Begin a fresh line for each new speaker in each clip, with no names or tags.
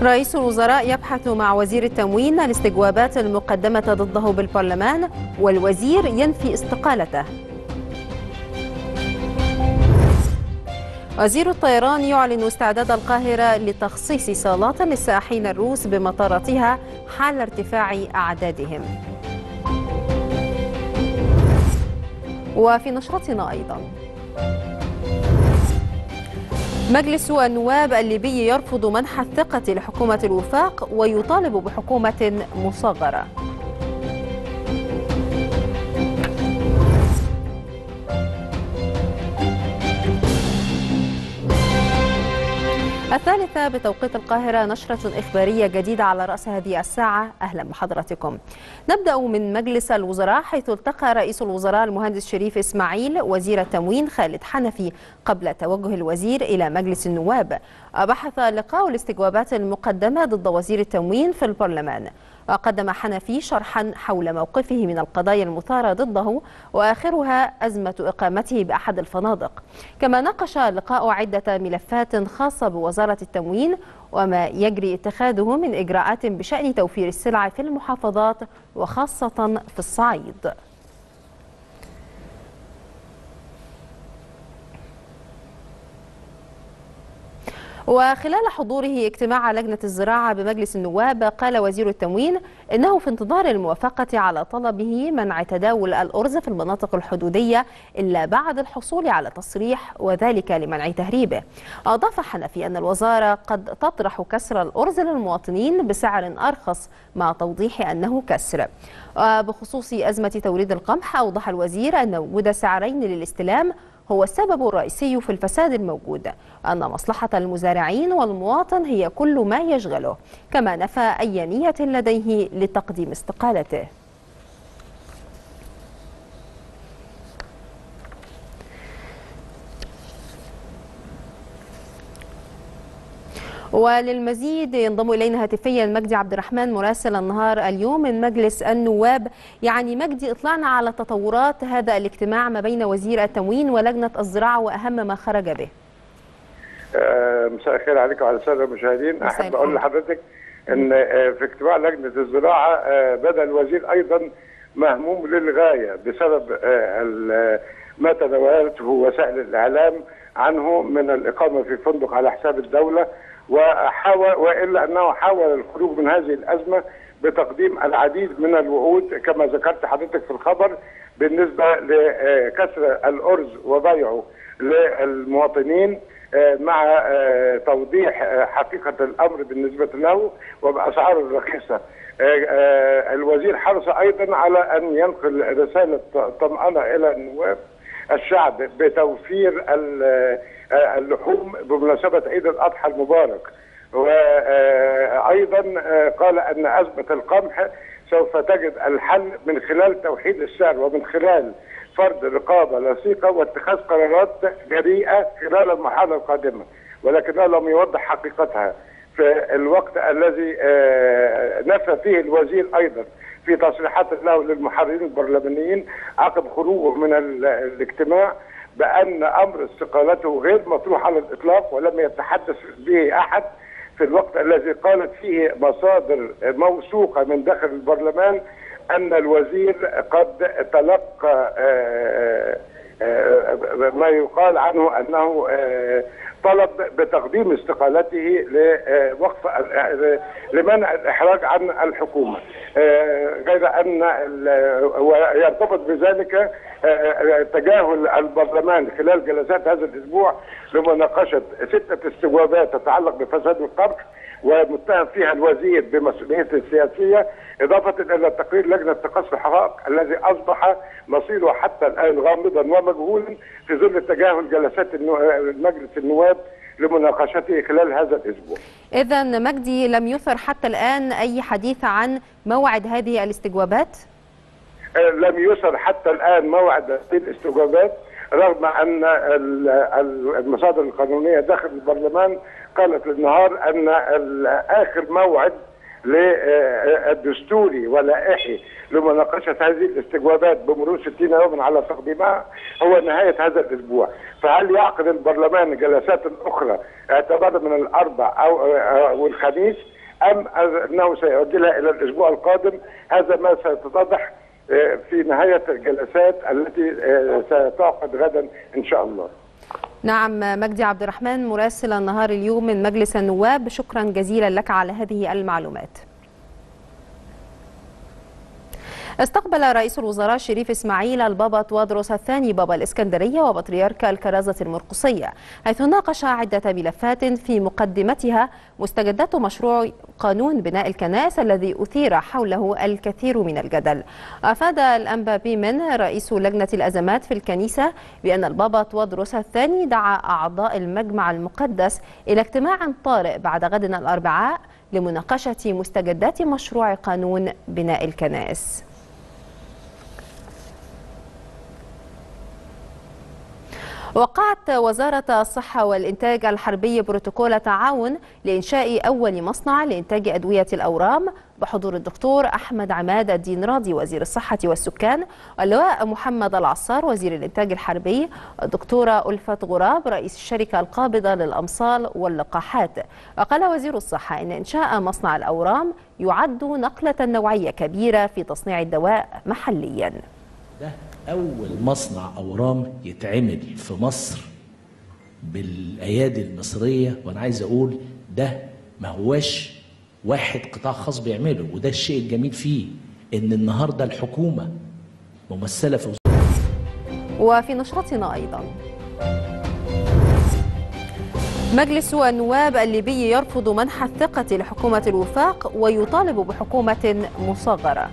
رئيس الوزراء يبحث مع وزير التموين الاستجوابات المقدمة ضده بالبرلمان، والوزير ينفي استقالته. وزير الطيران يعلن استعداد القاهرة لتخصيص صالات للسائحين الروس بمطاراتها حال ارتفاع أعدادهم. وفي نشرتنا أيضا، مجلس النواب الليبي يرفض منح الثقة لحكومة الوفاق ويطالب بحكومة مصغرة. الثالثة بتوقيت القاهرة، نشرة إخبارية جديدة على رأس هذه الساعة. أهلا بحضراتكم. نبدأ من مجلس الوزراء، حيث التقى رئيس الوزراء المهندس شريف إسماعيل وزير التموين خالد حنفي قبل توجه الوزير إلى مجلس النواب. بحث اللقاء الاستجوابات المقدمة ضد وزير التموين في البرلمان. وقدم حنفي شرحا حول موقفه من القضايا المثارة ضده، وآخرها أزمة إقامته بأحد الفنادق. كما ناقش اللقاء عدة ملفات خاصة بوزارة التموين وما يجري اتخاذه من إجراءات بشأن توفير السلع في المحافظات وخاصة في الصعيد. وخلال حضوره اجتماع لجنة الزراعة بمجلس النواب، قال وزير التموين إنه في انتظار الموافقة على طلبه منع تداول الأرز في المناطق الحدودية إلا بعد الحصول على تصريح، وذلك لمنع تهريبه. أضاف حنفي أن الوزارة قد تطرح كسر الأرز للمواطنين بسعر أرخص، مع توضيح أنه كسر. وبخصوص أزمة توريد القمح، أوضح الوزير أن وجود سعرين للاستلام هو السبب الرئيسي في الفساد الموجود، أن مصلحة المزارعين والمواطن هي كل ما يشغله. كما نفى أي نية لديه لتقديم استقالته. وللمزيد ينضم إلينا هاتفيا مجدي عبد الرحمن مراسل النهار اليوم من مجلس النواب. يعني مجدي، اطلعنا على تطورات هذا الاجتماع ما بين وزير التموين ولجنة الزراعة وأهم ما خرج به.
مساء الخير عليك وعلى السادة المشاهدين. أحب أقول لحضرتك أن في اجتماع لجنة الزراعة بدأ الوزير أيضا مهموم للغاية بسبب ما تداولته وسائل الإعلام عنه من الإقامة في فندق على حساب الدولة، وإلا أنه حاول الخروج من هذه الأزمة بتقديم العديد من الوعود كما ذكرت حضرتك في الخبر بالنسبة لكسر الأرز وبيعه للمواطنين، مع توضيح حقيقة الأمر بالنسبة له وبأسعار الرخيصة. الوزير حرص أيضا على أن ينقل رسالة طمأنة إلى النواب الشعب بتوفير اللحوم بمناسبة عيد الأضحى المبارك. وأيضا قال أن أزمة القمح سوف تجد الحل من خلال توحيد السعر ومن خلال فرض رقابة لصيقة واتخاذ قرارات جريئة خلال المرحلة القادمة، ولكنه لم يوضح حقيقتها في الوقت الذي نفى فيه الوزير أيضا في تصريحات له للمحررين البرلمانيين عقب خروجه من الاجتماع بأن أمر استقالته غير مطروح على الإطلاق ولم يتحدث به أحد، في الوقت الذي قالت فيه مصادر موثوقة من داخل البرلمان أن الوزير قد تلقى ما يقال عنه أنه طلب بتقديم استقالته لوقف لمنع الإحراج عن الحكومة، غير أن ويرتبط بذلك تجاهل البرلمان خلال جلسات هذا الأسبوع لمناقشة 6 استجوابات تتعلق بفساد القمح ومتهم فيها الوزير بمسؤوليته السياسية، إضافة إلى تقرير لجنة تقصي الحقائق الذي أصبح مصيره حتى الآن غامضا ومجهولا في ظل تجاهل جلسات مجلس النواب لمناقشته خلال هذا الأسبوع.
إذن مجدي، لم يثر حتى الآن أي حديث عن موعد هذه الاستجوابات؟
لم يثر حتى الآن موعد هذه الاستجوابات، رغم أن المصادر القانونية داخل البرلمان قالت للنهار أن آخر موعد للدستوري ولائحي لمناقشة هذه الاستجوابات بمرور 60 يوما على تقديمها هو نهاية هذا الأسبوع. فهل يعقد البرلمان جلسات أخرى اعتبارا من الأربع أو الخميس؟ ام انه سيؤجلها الى الاسبوع القادم. هذا ما سيتضح في نهايه الجلسات التي ستعقد غدا ان شاء الله.
نعم، مجدي عبد الرحمن مراسل النهار اليوم من مجلس النواب، شكرا جزيلا لك على هذه المعلومات. استقبل رئيس الوزراء شريف إسماعيل البابا توادرس الثاني بابا الإسكندرية وبطريرك الكرازة المرقسية، حيث ناقش عدة ملفات في مقدمتها مستجدات مشروع قانون بناء الكنائس الذي أثير حوله الكثير من الجدل. أفاد الأنبا بيمن رئيس لجنة الأزمات في الكنيسة بأن البابا توادرس الثاني دعا أعضاء المجمع المقدس إلى اجتماع طارئ بعد غد الأربعاء لمناقشة مستجدات مشروع قانون بناء الكنائس. وقعت وزارة الصحة والإنتاج الحربي بروتوكول تعاون لإنشاء أول مصنع لإنتاج أدوية الأورام بحضور الدكتور أحمد عماد الدين راضي وزير الصحة والسكان، واللواء محمد العصار وزير الإنتاج الحربي، الدكتورة ألفة غراب رئيس الشركة القابضة للأمصال واللقاحات. وقال وزير الصحة إن إنشاء مصنع الأورام يعد نقلة نوعية كبيرة في تصنيع الدواء محليا.
ده أول مصنع أورام يتعمل في مصر بالأيادي المصرية، وأنا عايز أقول ده ما هواش واحد قطاع خاص بيعمله، وده الشيء الجميل فيه إن النهاردة الحكومة ممثلة في
وفي نشرتنا أيضا مجلس النواب الليبي يرفض منح الثقة لحكومة الوفاق ويطالب بحكومة مصغرة.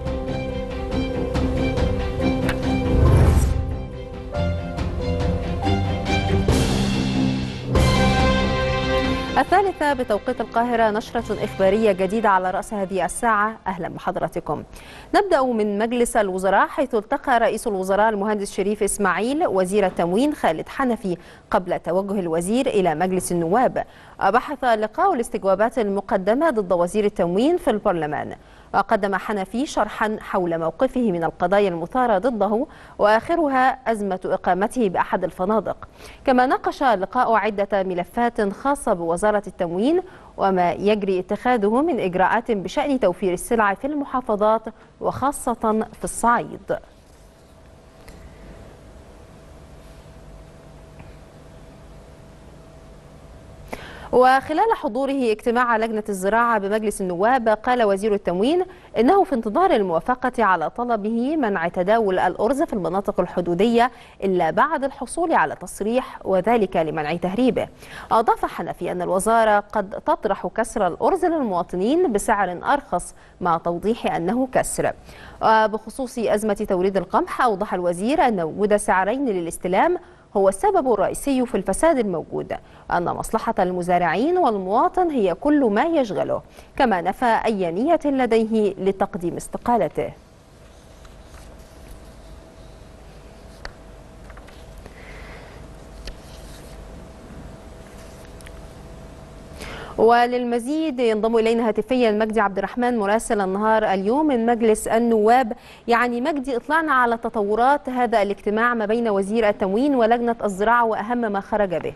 الثالثة بتوقيت القاهرة، نشرة إخبارية جديدة على رأس هذه الساعة. أهلا بحضراتكم. نبدأ من مجلس الوزراء، حيث التقى رئيس الوزراء المهندس شريف إسماعيل وزير التموين خالد حنفي قبل توجه الوزير إلى مجلس النواب. بحث اللقاء الاستجوابات المقدمة ضد وزير التموين في البرلمان. وقدم حنفي شرحا حول موقفه من القضايا المثارة ضده، وآخرها أزمة إقامته بأحد الفنادق. كما ناقش اللقاء عدة ملفات خاصة بوزارة التموين وما يجري اتخاذه من إجراءات بشأن توفير السلع في المحافظات وخاصة في الصعيد. وخلال حضوره اجتماع لجنة الزراعة بمجلس النواب، قال وزير التموين إنه في انتظار الموافقة على طلبه منع تداول الأرز في المناطق الحدودية إلا بعد الحصول على تصريح، وذلك لمنع تهريبه. أضاف حنفي أن الوزارة قد تطرح كسر الأرز للمواطنين بسعر أرخص، مع توضيح أنه كسر. وبخصوص أزمة توريد القمح، أوضح الوزير أن وجود سعرين للاستلام هو السبب الرئيسي في الفساد الموجود، وأن مصلحة المزارعين والمواطن هي كل ما يشغله. كما نفى أي نية لديه لتقديم استقالته. وللمزيد ينضم إلينا هاتفيا مجدي عبد الرحمن مراسل النهار اليوم من مجلس النواب. يعني مجدي، اطلعنا على تطورات هذا الاجتماع ما بين وزير التموين ولجنة الزراعة وأهم ما خرج به.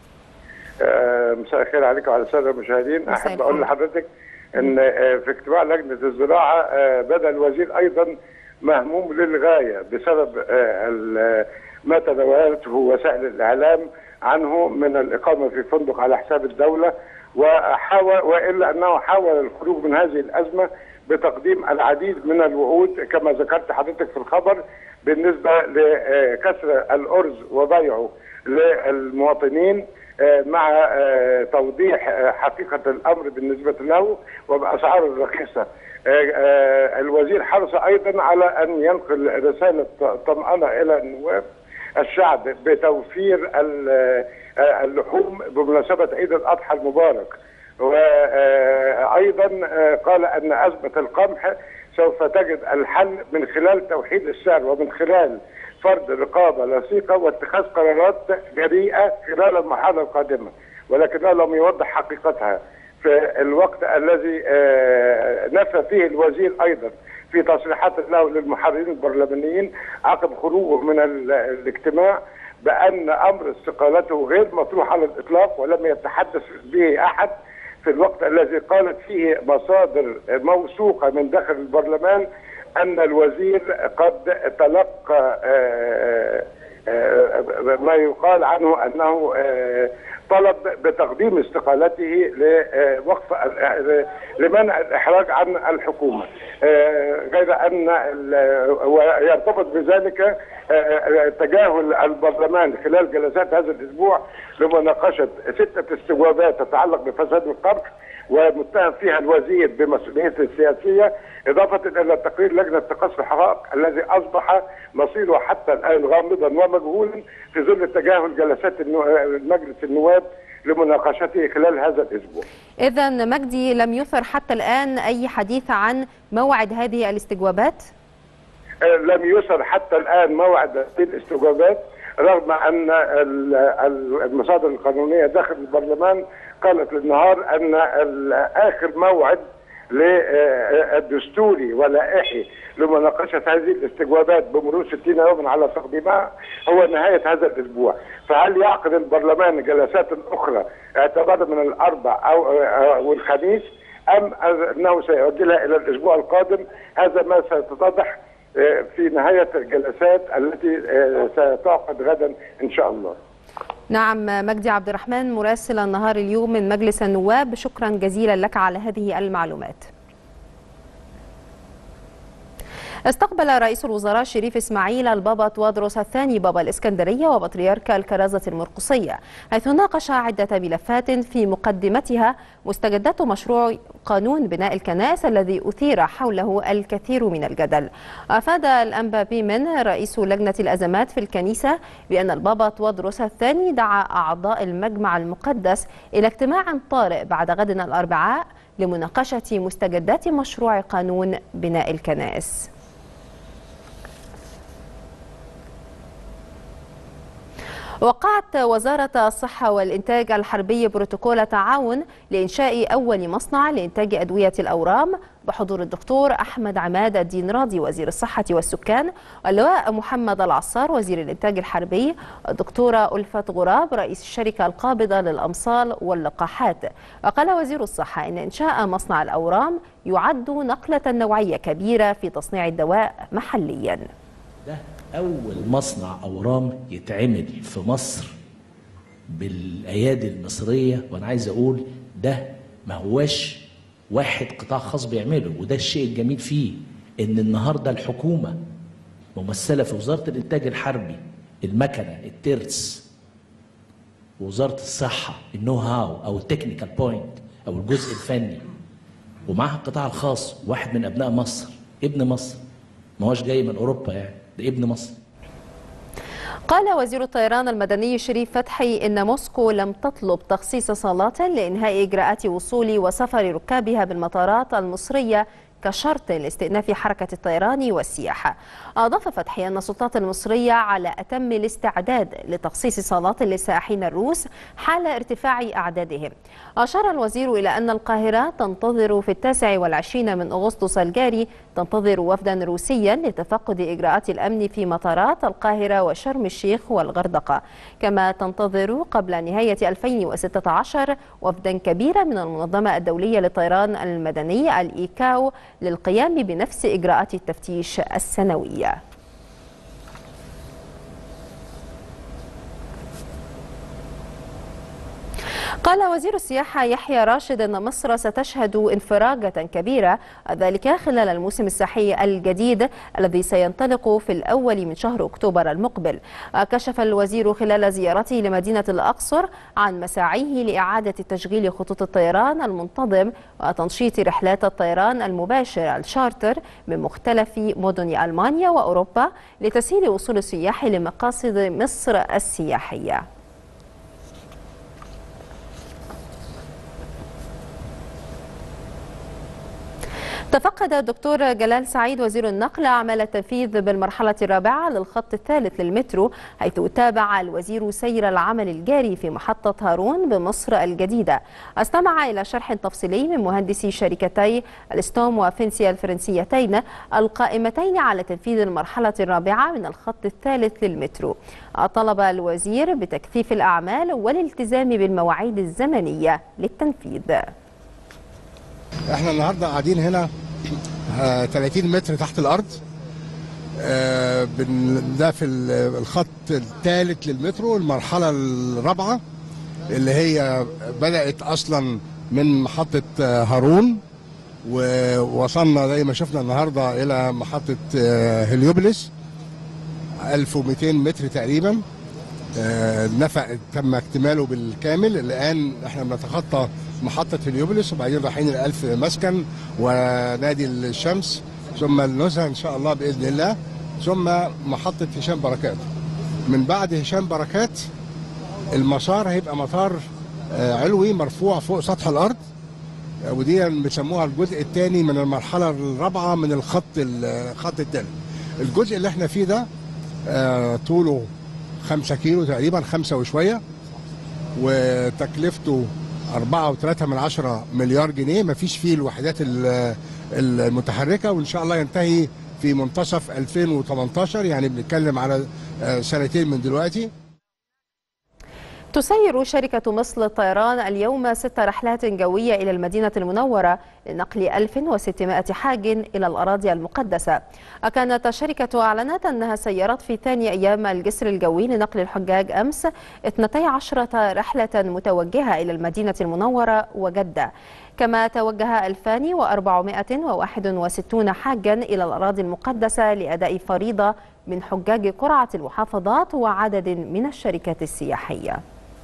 مساء الخير عليك وعلى السادة المشاهدين. أحب أقول لحضرتك أن في اجتماع لجنة الزراعة بدأ الوزير أيضا مهموم للغاية بسبب ما تداولته وسائل الإعلام عنه من الإقامة في فندق على حساب الدولة، وإلا أنه حاول الخروج من هذه الأزمة بتقديم العديد من الوعود كما ذكرت حضرتك في الخبر بالنسبة لكسر الأرز وبيعه للمواطنين، مع توضيح حقيقة الأمر بالنسبة له وبأسعار الرخيصة. الوزير حرص أيضا على أن ينقل رسالة طمأنة إلى النواب الشعب بتوفير اللحوم بمناسبة عيد الأضحى المبارك. وأيضا قال أن أزمة القمح سوف تجد الحل من خلال توحيد السعر ومن خلال فرض رقابة لصيقة واتخاذ قرارات جريئة خلال المرحلة القادمة، ولكنه لم يوضح حقيقتها في الوقت الذي نفى فيه الوزير أيضا في تصريحات له للمحررين البرلمانيين عقب خروجه من الاجتماع بأن أمر استقالته غير مطروح على الإطلاق ولم يتحدث به أحد في الوقت الذي قالت فيه مصادر موثوقة من داخل البرلمان أن الوزير قد تلقى ما يقال عنه أنه طلب بتقديم استقالته لوقف لمنع الإحراج عن الحكومة، غير أن ويرتبط بذلك تجاهل البرلمان خلال جلسات هذا الأسبوع لمناقشة 6 استجوابات تتعلق بفساد القرض ومتهم فيها الوزير بمسؤوليته السياسية، إضافة إلى تقرير لجنة تقصي الحقائق الذي أصبح مصيره حتى الآن غامضا ومجهولا في ظل تجاهل جلسات مجلس النواب لمناقشته خلال هذا الأسبوع.
إذن مجدي لم يثر حتى الآن أي حديث عن موعد هذه الاستجوابات؟
لم يثر حتى الآن موعد هذه الاستجوابات، رغم أن المصادر القانونية داخل البرلمان قالت للنهار أن آخر موعد للدستوري ولائحي لمناقشة هذه الاستجوابات بمرور 60 يوما على تقديمها هو نهاية هذا الأسبوع. فهل يعقد البرلمان جلسات أخرى اعتبارا من الأربع أو الخميس أم أنه سيؤجلها إلى الأسبوع القادم؟ هذا ما سيتضح في نهاية الجلسات التي ستعقد غدا إن شاء الله.
نعم، مجدي عبد الرحمن مراسل النهار اليوم من مجلس النواب، شكرا جزيلا لك على هذه المعلومات. استقبل رئيس الوزراء شريف إسماعيل البابا توادرس الثاني بابا الإسكندرية وبطريرك الكرازة المرقسية، حيث ناقش عدة ملفات في مقدمتها مستجدات مشروع قانون بناء الكنائس الذي أثير حوله الكثير من الجدل. أفاد الأنبا بيمن رئيس لجنة الأزمات في الكنيسة بأن البابا توادرس الثاني دعا أعضاء المجمع المقدس إلى اجتماع طارئ بعد غد الأربعاء لمناقشة مستجدات مشروع قانون بناء الكنائس. وقعت وزارة الصحة والإنتاج الحربي بروتوكول تعاون لإنشاء أول مصنع لإنتاج أدوية الأورام بحضور الدكتور أحمد عماد الدين راضي وزير الصحة والسكان، واللواء محمد العصار وزير الإنتاج الحربي، الدكتورة ألفت غراب رئيس الشركة القابضة للأمصال واللقاحات. وقال وزير الصحة إن إنشاء مصنع الأورام يعد نقلة نوعية كبيرة في تصنيع الدواء محليا.
ده أول مصنع أورام يتعمل في مصر بالأيادي المصرية، وأنا عايز أقول ده ما هواش واحد قطاع خاص بيعمله، وده الشيء الجميل فيه إن النهاردة الحكومة ممثلة في وزارة الإنتاج الحربي المكنة الترس، ووزارة الصحة النو هاو أو التكنيكال بوينت أو الجزء الفني، ومعها القطاع الخاص واحد من أبناء مصر، ابن مصر، ما هوش جاي من أوروبا يعني، ده ابن مصر.
قال وزير الطيران المدني شريف فتحي إن موسكو لم تطلب تخصيص صالات لإنهاء إجراءات وصول وسفر ركابها بالمطارات المصرية كشرط لاستئناف حركة الطيران والسياحة. أضاف فتحي أن السلطات المصرية على أتم الاستعداد لتخصيص صالات للسائحين الروس حال ارتفاع أعدادهم. أشار الوزير إلى أن القاهرة تنتظر في 29 من أغسطس الجاري تنتظر وفدا روسيا لتفقد إجراءات الأمن في مطارات القاهرة وشرم الشيخ والغردقة، كما تنتظر قبل نهاية 2016 وفدا كبيرا من المنظمة الدولية للطيران المدني الإيكاو للقيام بنفس إجراءات التفتيش السنوية. قال وزير السياحة يحيى راشد أن مصر ستشهد انفراجة كبيرة، ذلك خلال الموسم السياحي الجديد الذي سينطلق في الأول من شهر أكتوبر المقبل. كشف الوزير خلال زيارته لمدينة الأقصر عن مساعيه لإعادة تشغيل خطوط الطيران المنتظم وتنشيط رحلات الطيران المباشر الشارتر من مختلف مدن ألمانيا وأوروبا لتسهيل وصول السياح لمقاصد مصر السياحية. تفقد الدكتور جلال سعيد وزير النقل أعمال التنفيذ بالمرحلة الرابعة للخط الثالث للمترو، حيث تابع الوزير سير العمل الجاري في محطة هارون بمصر الجديدة. استمع إلى شرح تفصيلي من مهندسي شركتي الستوم وفينسيا الفرنسيتين القائمتين على تنفيذ المرحلة الرابعة من الخط الثالث للمترو. طلب الوزير بتكثيف الأعمال والالتزام بالمواعيد الزمنية للتنفيذ.
احنا النهارده قاعدين هنا 30 متر تحت الارض. ده في الخط الثالث للمترو، المرحله الرابعه اللي هي بدات اصلا من محطه هارون، ووصلنا زي ما شفنا النهارده الى محطه هليوبلس 1200 متر تقريبا. النفق تم اكتماله بالكامل. الان احنا بنتخطى محطه هليوبلس وبعدين رايحين ال1000 مسكن ونادي الشمس ثم النزهه ان شاء الله باذن الله، ثم محطه هشام بركات. من بعد هشام بركات المسار هيبقى مسار علوي مرفوع فوق سطح الارض، ودي بيسموها الجزء الثاني من المرحله الرابعه من الخط الثالث. الجزء اللي احنا فيه ده طوله 5 كيلو تقريبا، 5 وشويه، وتكلفته 4.3 مليار جنيه. مفيش فيه الوحدات المتحركه، وان شاء الله ينتهي في منتصف 2018، يعني بنتكلم على سنتين من دلوقتي.
تسير شركة مصر للطيران اليوم 6 رحلات جوية إلى المدينة المنورة لنقل 1600 حاج إلى الأراضي المقدسة. وكانت الشركة أعلنت أنها سيرت في ثاني أيام الجسر الجوي لنقل الحجاج أمس 12 رحلة متوجهة إلى المدينة المنورة وجدة، كما توجه 2461 حاجا إلى الأراضي المقدسة لأداء فريضة من حجاج قرعة المحافظات وعدد من الشركات السياحية.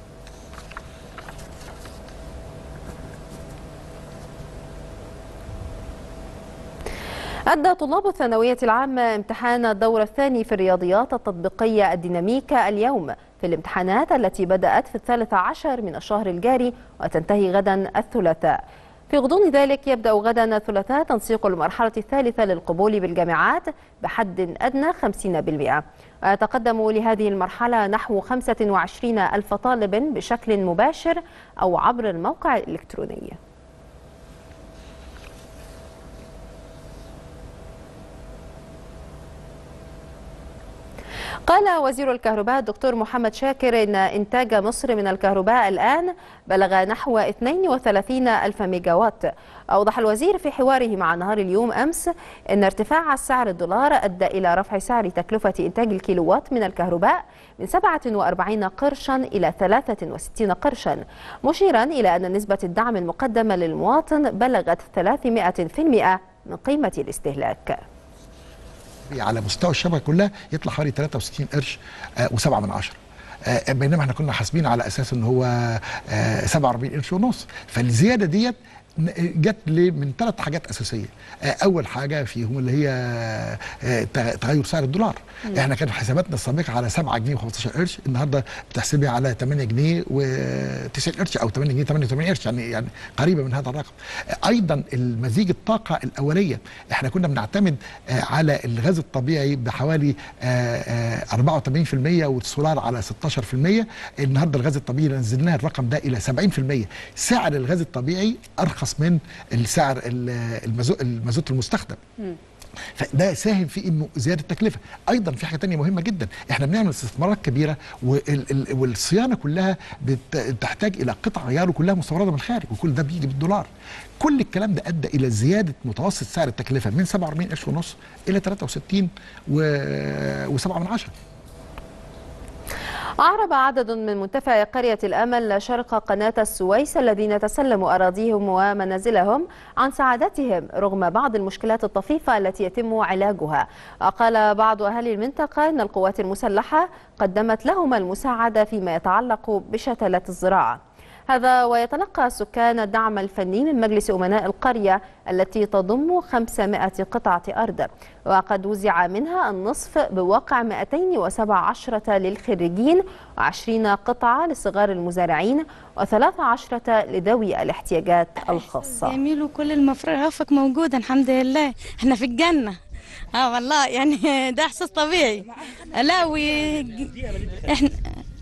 أدى طلاب الثانوية العامة امتحان الدور الثاني في الرياضيات التطبيقية الديناميكا اليوم في الامتحانات التي بدأت في 13 من الشهر الجاري وتنتهي غدا الثلاثاء. في غضون ذلك يبدأ غدا الثلاثاء تنسيق المرحلة الثالثة للقبول بالجامعات بحد أدنى 50%. ويتقدم لهذه المرحلة نحو 25 ألف طالب بشكل مباشر أو عبر الموقع الإلكتروني. قال وزير الكهرباء الدكتور محمد شاكر إن إنتاج مصر من الكهرباء الآن بلغ نحو 32 ألف ميجاوات. أوضح الوزير في حواره مع نهار اليوم أمس أن ارتفاع سعر الدولار أدى إلى رفع سعر تكلفة إنتاج الكيلووات من الكهرباء من 47 قرشا إلى 63 قرشا، مشيرا إلى أن نسبة الدعم المقدمة للمواطن بلغت 300% من قيمة الاستهلاك.
على مستوى الشبكه كلها يطلع حوالي 63 قرش و7 من 10، بينما احنا كنا حاسبين على اساس ان هو 47 قرش ونص. فالزياده ديت جت من 3 حاجات اساسيه. اول حاجه فيهم اللي هي تغير سعر الدولار. احنا كان حساباتنا السابقه على 7 جنيه و15 قرش، النهارده بتحسبها على 8 جنيه و90 قرش او 8 جنيه 88 قرش، يعني قريبه من هذا الرقم. ايضا المزيج الطاقه الاوليه، احنا كنا بنعتمد على الغاز الطبيعي بحوالي 84% والسولار على 16%. النهارده الغاز الطبيعي نزلناه الرقم ده الى 70%. سعر الغاز الطبيعي ارخص من السعر المازوت المستخدم. فده ساهم في انه زياده التكلفه. ايضا في حاجه ثانيه مهمه جدا، احنا بنعمل استثمارات كبيره والصيانه كلها بتحتاج الى قطع غيار كلها مستورده من الخارج، وكل ده بيجي بالدولار. كل الكلام ده ادى الى زياده متوسط سعر التكلفه من 47 قرش ونص الى 63 و7 من 10.
أعرب عدد من منتفعي قرية الأمل شرق قناة السويس الذين تسلموا أراضيهم ومنازلهم عن سعادتهم رغم بعض المشكلات الطفيفة التي يتم علاجها. قال بعض أهالي المنطقة أن القوات المسلحة قدمت لهم المساعدة فيما يتعلق بشتلات الزراعة. هذا ويتلقى السكان الدعم الفني من مجلس أمناء القرية التي تضم 500 قطعة أرض، وقد وزع منها النصف بواقع 217 للخريجين و20 قطعة لصغار المزارعين و13 لذوي الاحتياجات الخاصة.
جميل، وكل المرافق موجودة الحمد لله، احنا في الجنة. والله يعني ده احساس طبيعي. لا احنا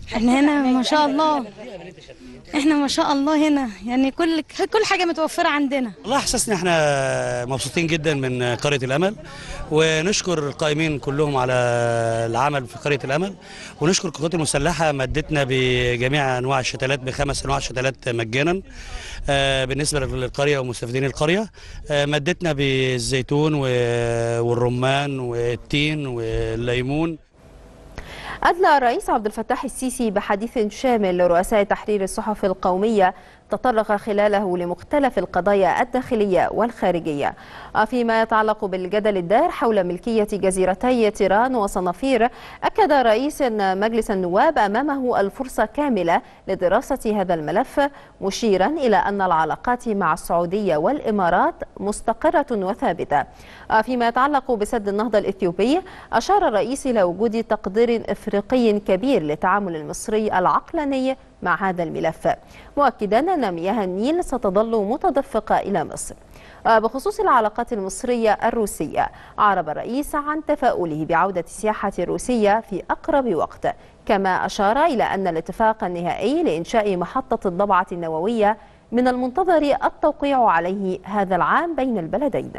احنا هنا ما شاء الله، احنا ما شاء الله هنا يعني كل حاجه متوفره عندنا.
والله احساسنا احنا مبسوطين جدا من قريه الامل، ونشكر القائمين كلهم على العمل في قريه الامل، ونشكر القوات المسلحه مدتنا بجميع انواع الشتلات ب5 انواع شتلات مجانا بالنسبه للقريه ومستفيدين القريه. مدتنا بالزيتون والرمان والتين والليمون.
أدلى الرئيس عبد الفتاح السيسي بحديث شامل لرؤساء تحرير الصحف القومية تطرق خلاله لمختلف القضايا الداخلية والخارجية. فيما يتعلق بالجدل الدار حول ملكية جزيرتي تيران وصنافير، أكد رئيس مجلس النواب أمامه الفرصة كاملة لدراسة هذا الملف، مشيرا إلى أن العلاقات مع السعودية والإمارات مستقرة وثابتة. فيما يتعلق بسد النهضة الإثيوبي، أشار الرئيس إلى وجود تقدير إفريقي كبير للتعامل المصري العقلاني مع هذا الملف، مؤكدا أن مياه النيل ستظل متدفقة إلى مصر. بخصوص العلاقات المصرية الروسية، أعرب الرئيس عن تفاؤله بعودة السياحة الروسية في أقرب وقت، كما أشار إلى أن الاتفاق النهائي لإنشاء محطة الضبعة النووية من المنتظر التوقيع عليه هذا العام بين البلدين.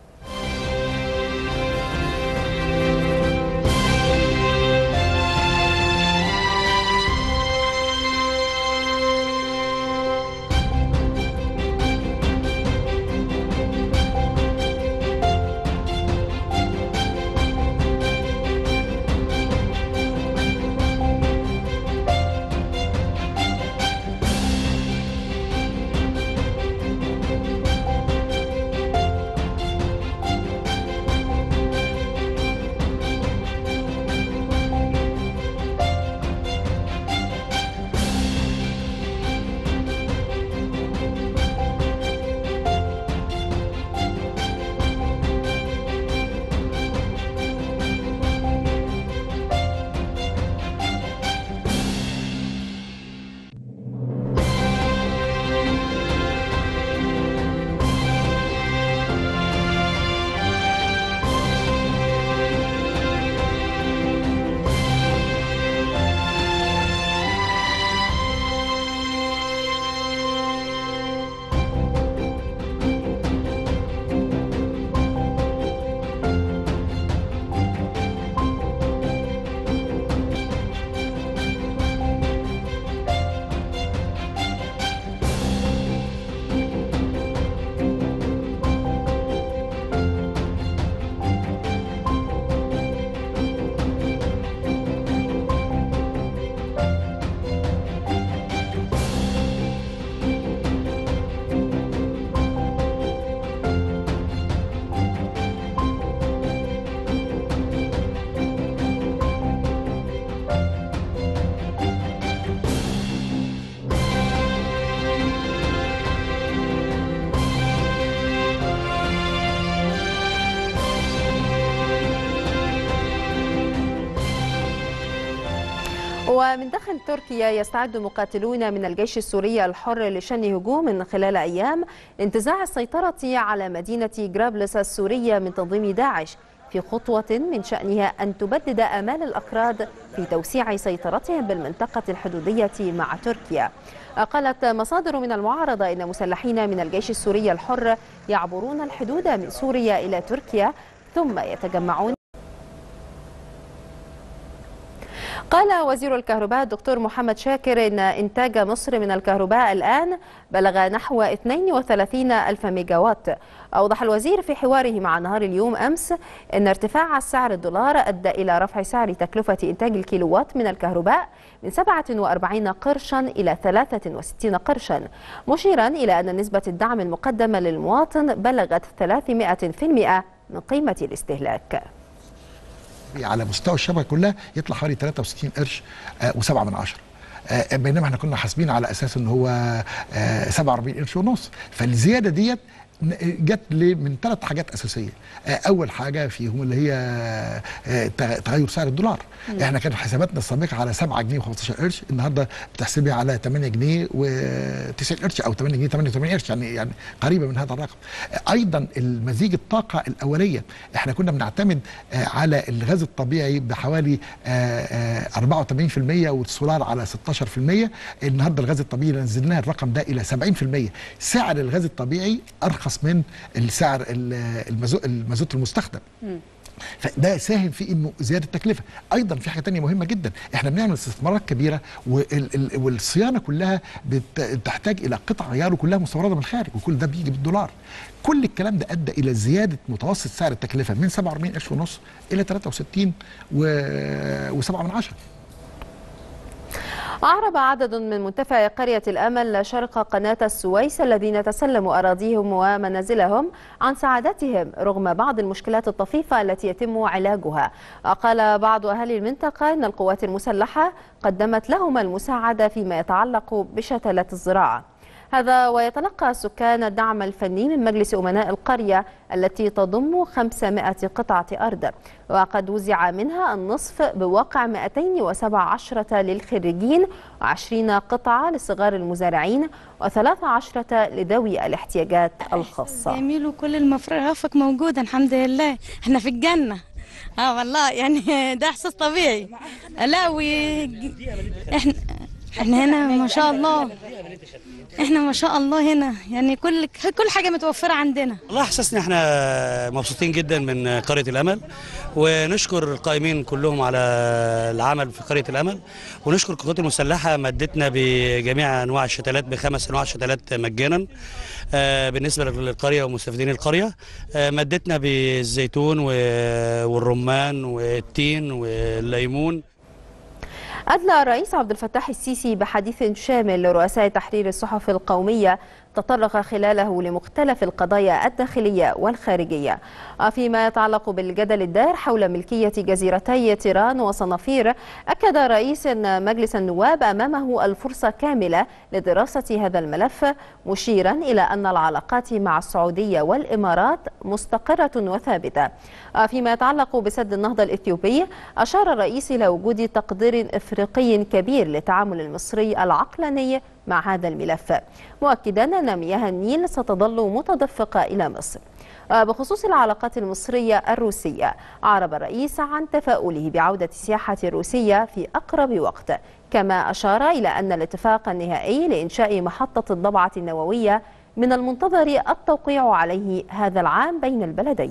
ومن داخل تركيا، يستعد مقاتلون من الجيش السوري الحر لشن هجوم خلال أيام لانتزاع السيطرة على مدينة جرابلس السورية من تنظيم داعش، في خطوة من شأنها أن تبدد آمال الأكراد في توسيع سيطرتهم بالمنطقة الحدودية مع تركيا. قالت مصادر من المعارضة إن مسلحين من الجيش السوري الحر يعبرون الحدود من سوريا إلى تركيا ثم يتجمعون. قال وزير الكهرباء الدكتور محمد شاكر إن إنتاج مصر من الكهرباء الآن بلغ نحو 32 ألف ميجاوات. أوضح الوزير في حواره مع نهار اليوم أمس أن ارتفاع سعر الدولار أدى إلى رفع سعر تكلفة إنتاج الكيلووات من الكهرباء من 47 قرشا إلى 63 قرشا، مشيرا إلى أن نسبة الدعم المقدمة للمواطن بلغت 300% من قيمة الاستهلاك.
على مستوى الشبكه كلها يطلع حوالي 63 قرش و7 من عشرة، بينما احنا كنا حاسبين على اساس ان هو 47 قرش ونص. فالزياده ديت جت ليه من 3 حاجات اساسيه. اول حاجه فيهم اللي هي تغير سعر الدولار. احنا كان حساباتنا السابقه على 7 جنيه و15 قرش، النهارده بتحسبها على 8 جنيه و90 قرش او 8 جنيه 88 قرش، يعني قريبه من هذا الرقم. ايضا المزيج الطاقه الاوليه، احنا كنا بنعتمد على الغاز الطبيعي بحوالي 84% والسولار على 16%. النهارده الغاز الطبيعي نزلناه الرقم ده الى 70%. سعر الغاز الطبيعي ارخص من السعر المازوت المستخدم. فده ساهم في انه زياده التكلفه. ايضا في حاجه ثانيه مهمه جدا، احنا بنعمل استثمارات كبيره والصيانه كلها بتحتاج الى قطع غيار وكلها مستورده من الخارج، وكل ده بيجي بالدولار. كل الكلام ده ادى الى زياده متوسط سعر التكلفه من 47 قرش ونص الى 63 و7
أعرب عدد من منتفعي قرية الأمل شرق قناة السويس الذين تسلموا أراضيهم ومنازلهم عن سعادتهم رغم بعض المشكلات الطفيفة التي يتم علاجها. قال بعض أهالي المنطقة أن القوات المسلحة قدمت لهم المساعدة فيما يتعلق بشتلات الزراعة. هذا ويتلقى السكان الدعم الفني من مجلس أمناء القرية التي تضم 500 قطعة أرض، وقد وزع منها النصف بواقع 217 للخريجين و20 قطعة لصغار المزارعين و13 لذوي الاحتياجات الخاصة.
جميل وكل المرافق موجودة الحمد لله، احنا في الجنة. والله يعني ده احساس طبيعي. لا احنا هنا ما شاء الله، احنا ما شاء الله هنا يعني كل حاجه متوفره عندنا.
والله احساسنا احنا مبسوطين جدا من قريه الامل، ونشكر القائمين كلهم على العمل في قريه الامل، ونشكر القوات المسلحه مدتنا بجميع انواع الشتلات ب5 انواع شتلات مجانا بالنسبه للقريه ومستفيدين القريه. مدتنا بالزيتون والرمان والتين والليمون.
أدلى الرئيس عبد الفتاح السيسي بحديث شامل لرؤساء تحرير الصحف القومية تطرق خلاله لمختلف القضايا الداخلية والخارجية. فيما يتعلق بالجدل الدار حول ملكية جزيرتي تيران وصنافير، أكد رئيس مجلس النواب أمامه الفرصة كاملة لدراسة هذا الملف، مشيرا إلى أن العلاقات مع السعودية والإمارات مستقرة وثابتة. فيما يتعلق بسد النهضة الإثيوبي، أشار الرئيس إلى وجود تقدير إفريقي كبير للتعامل المصري العقلاني مع هذا الملف، مؤكدا أن مياه النيل ستظل متدفقة إلى مصر. بخصوص العلاقات المصرية الروسية، أعرب الرئيس عن تفاؤله بعودة السياحة الروسية في أقرب وقت، كما أشار إلى أن الاتفاق النهائي لإنشاء محطة الضبعة النووية من المنتظر التوقيع عليه هذا العام بين البلدين.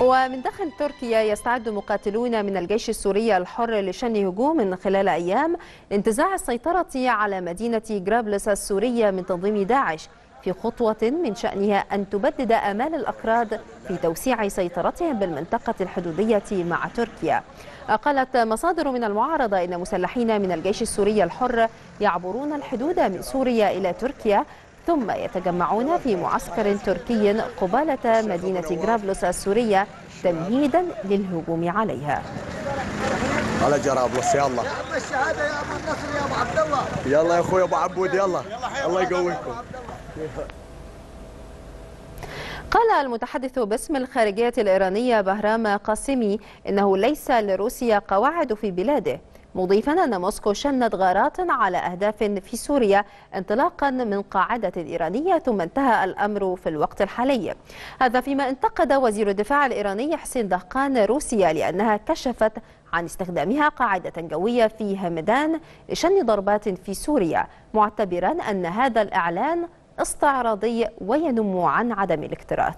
ومن داخل تركيا يستعد مقاتلون من الجيش السوري الحر لشن هجوم خلال أيام لانتزاع السيطرة على مدينة جرابلس السورية من تنظيم داعش، في خطوة من شأنها أن تبدد آمال الأكراد في توسيع سيطرتهم بالمنطقة الحدودية مع تركيا. قالت مصادر من المعارضة إن مسلحين من الجيش السوري الحر يعبرون الحدود من سوريا إلى تركيا ثم يتجمعون في معسكر تركي قبالة مدينة جرابلس السورية تمهيدا للهجوم عليها.
على جرابلس يلا الشهادة يا ابو النصر يا ابو عبد الله، يلا يا اخوي ابو عبود يلا الله يقويكم.
قال المتحدث باسم الخارجية الإيرانية بهرام قاسمي إنه ليس لروسيا قواعد في بلاده، مضيفا أن موسكو شنت غارات على أهداف في سوريا انطلاقا من قاعدة إيرانية ثم انتهى الأمر في الوقت الحالي. هذا فيما انتقد وزير الدفاع الإيراني حسين دهقان روسيا لأنها كشفت عن استخدامها قاعدة جوية في همدان لشن ضربات في سوريا، معتبرا أن هذا الإعلان استعراضي وينم عن عدم الاكتراث.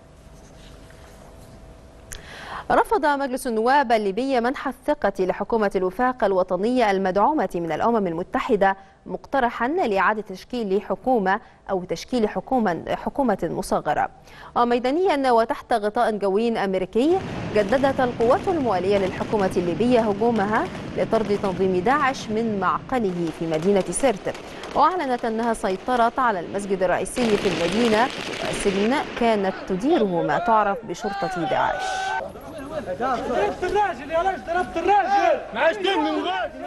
رفض مجلس النواب الليبي منح الثقة لحكومة الوفاق الوطنية المدعومة من الأمم المتحدة، مقترحا لإعادة تشكيل حكومة أو تشكيل حكومة مصغرة. وميدانيا وتحت غطاء جوي أمريكي، جددت القوات الموالية للحكومة الليبية هجومها لطرد تنظيم داعش من معقله في مدينة سرت، وأعلنت أنها سيطرت على المسجد الرئيسي في المدينة وسجن كانت تديره ما تعرف بشرطة داعش.
ضربت الراجل يا رجل، ضربت الراجل معاش دم.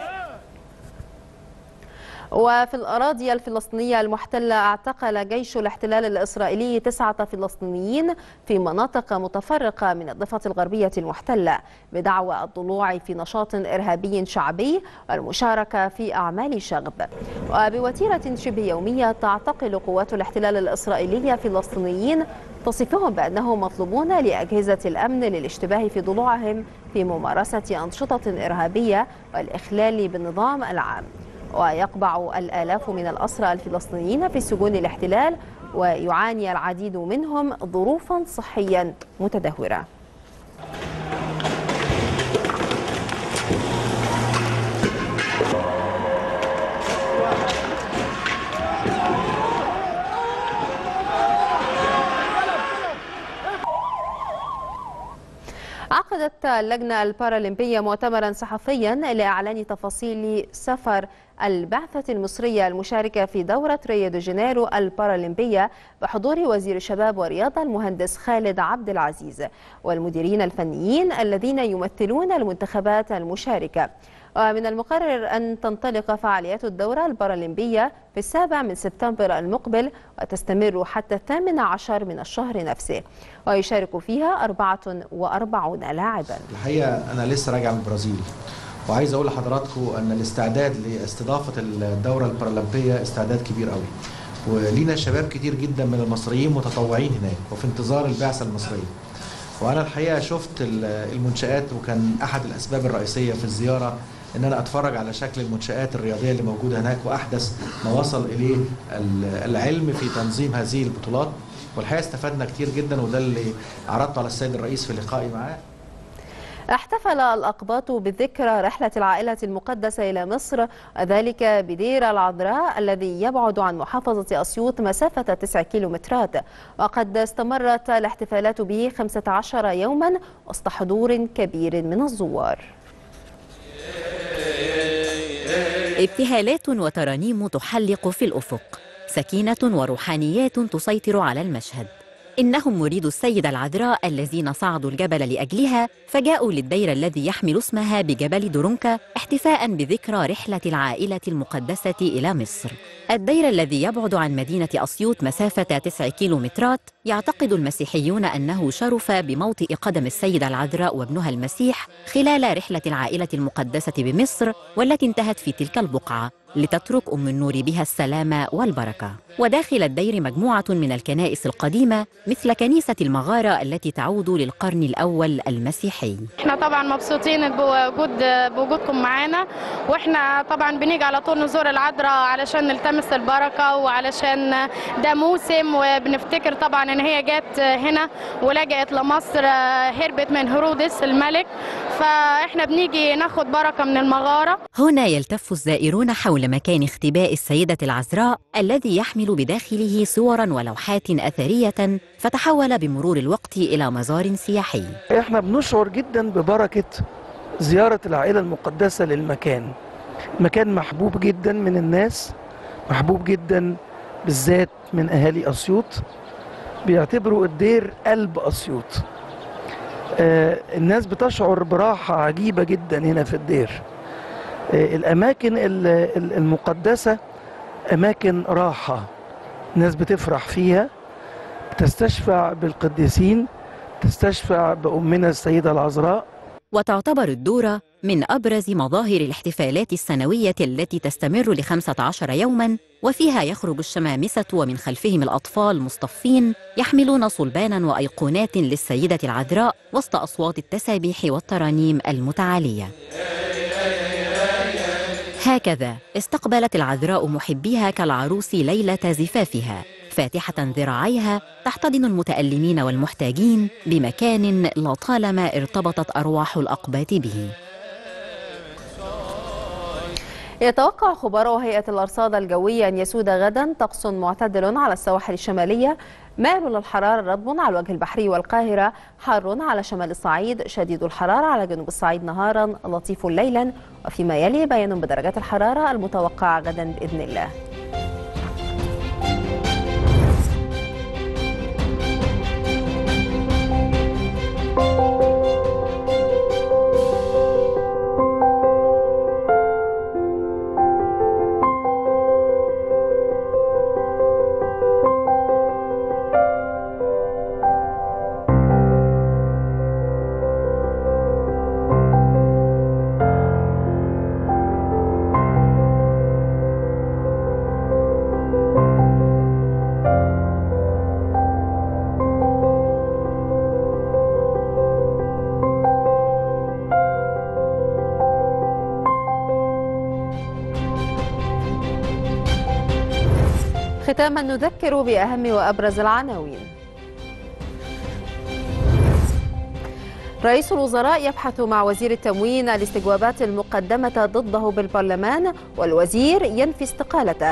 وفي الأراضي الفلسطينية المحتلة اعتقل جيش الاحتلال الإسرائيلي 9 فلسطينيين في مناطق متفرقة من الضفة الغربية المحتلة بدعوى الضلوع في نشاط إرهابي شعبي والمشاركة في أعمال شغب. وبوتيرة شبه يومية تعتقل قوات الاحتلال الإسرائيلي فلسطينيين تصفهم بأنهم مطلوبون لأجهزة الأمن للاشتباه في ضلوعهم في ممارسة أنشطة إرهابية والإخلال بالنظام العام. ويقبع الآلاف من الأسرى الفلسطينيين في سجون الاحتلال، ويعاني العديد منهم ظروفا صحيا متدهورة. عقدت اللجنة البارالمبية مؤتمرا صحفيا لإعلان تفاصيل سفر البعثة المصرية المشاركة في دورة ريو دي جانيرو البارالمبية بحضور وزير الشباب والرياضة المهندس خالد عبد العزيز والمديرين الفنيين الذين يمثلون المنتخبات المشاركة. ومن المقرر أن تنطلق فعاليات الدورة البارالمبية في 7 سبتمبر المقبل وتستمر حتى 18 من الشهر نفسه، ويشارك فيها 44 لاعبا.
الحقيقة أنا لسه راجع من البرازيل، وعايز أقول لحضراتكم أن الاستعداد لاستضافة الدورة البارالمبية استعداد كبير قوي، ولينا شباب كتير جدا من المصريين متطوعين هناك وفي انتظار البعثة المصرية. وأنا الحقيقة شفت المنشآت، وكان أحد الأسباب الرئيسية في الزيارة ان انا اتفرج على شكل المنشآت الرياضيه اللي موجوده هناك واحدث ما وصل اليه العلم في تنظيم هذه البطولات، والحقيقه استفدنا كتير جدا، وده اللي عرضته على السيد الرئيس في لقائي معاه.
احتفل الأقباط بذكرى رحلة العائلة المقدسة إلى مصر، وذلك بدير العذراء الذي يبعد عن محافظة أسيوط مسافة 9 كيلومترات، وقد استمرت الاحتفالات به 15 يوما وسط حضور كبير من الزوار.
ابتهالات وترانيم تحلق في الأفق، سكينة وروحانيات تسيطر على المشهد. إنهم مريدو السيدة العذراء الذين صعدوا الجبل لأجلها، فجاءوا للدير الذي يحمل اسمها بجبل درونكا احتفاء بذكرى رحلة العائلة المقدسة إلى مصر. الدير الذي يبعد عن مدينة أسيوط مسافة 9 كيلومترات يعتقد المسيحيون أنه شرف بموطئ قدم السيدة العذراء وابنها المسيح خلال رحلة العائلة المقدسة بمصر، والتي انتهت في تلك البقعة لتترك أم النور بها السلام والبركة. وداخل الدير مجموعة من الكنائس القديمة مثل كنيسة المغارة التي تعود للقرن الأول المسيحي.
احنا طبعا مبسوطين بوجودكم معانا، واحنا طبعا بنيجي على طول نزور العذراء علشان نلتمس البركة، وعلشان ده موسم، وبنفتكر طبعا لأن هي جت هنا ولجأت لمصر، هربت من هيرودس الملك، فإحنا بنيجي ناخد بركة من المغارة.
هنا يلتف الزائرون حول مكان اختباء السيدة العذراء الذي يحمل بداخله صورا ولوحات أثرية فتحول بمرور الوقت إلى مزار سياحي.
احنا بنشعر جدا ببركة زيارة العائلة المقدسة للمكان. مكان محبوب جدا من الناس، محبوب جدا بالذات من أهالي أسيوط، بيعتبروا الدير قلب أسيوط. الناس بتشعر براحة عجيبة جدا هنا في الدير. الأماكن المقدسة أماكن راحة، الناس بتفرح فيها، بتستشفع بالقديسين، تستشفع بأمنا السيدة العذراء.
وتعتبر الدورة من أبرز مظاهر الاحتفالات السنوية التي تستمر ل15 يوماً، وفيها يخرج الشمامسة ومن خلفهم الأطفال مصطفين يحملون صلبانا وأيقونات للسيدة العذراء وسط أصوات التسابيح والترانيم المتعالية. هكذا استقبلت العذراء محبيها كالعروس ليلة زفافها، فاتحة ذراعيها تحتضن المتألمين والمحتاجين بمكان لطالما ارتبطت أرواح الأقباط به.
يتوقع خبراء هيئة الأرصاد الجوية أن يسود غدا طقس معتدل على السواحل الشمالية، مائل للحرارة رطب على الوجه البحري والقاهرة، حار على شمال الصعيد، شديد الحرارة على جنوب الصعيد نهارا، لطيف ليلا، وفيما يلي بيان بدرجات الحرارة المتوقعة غدا بإذن الله. ختاما نذكر بأهم وأبرز العناوين. رئيس الوزراء يبحث مع وزير التموين الاستجوابات المقدمة ضده بالبرلمان، والوزير ينفي استقالته.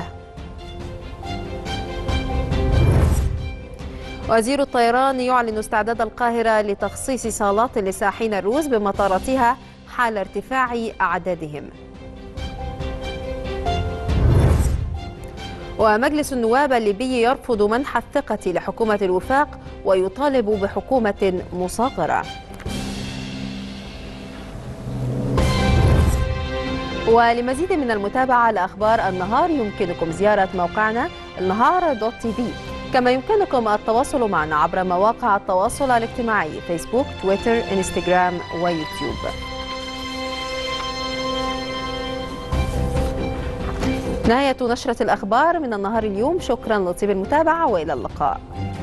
وزير الطيران يعلن استعداد القاهرة لتخصيص صالات لساحين الروس بمطاراتها حال ارتفاع أعدادهم. ومجلس النواب الليبي يرفض منح الثقة لحكومة الوفاق ويطالب بحكومة مصغرة. ولمزيد من المتابعة لأخبار النهار يمكنكم زيارة موقعنا النهار.tv، كما يمكنكم التواصل معنا عبر مواقع التواصل الاجتماعي فيسبوك، تويتر، انستغرام ويوتيوب. نهاية نشرة الأخبار من النهار اليوم، شكرا لطيب المتابعة وإلى اللقاء.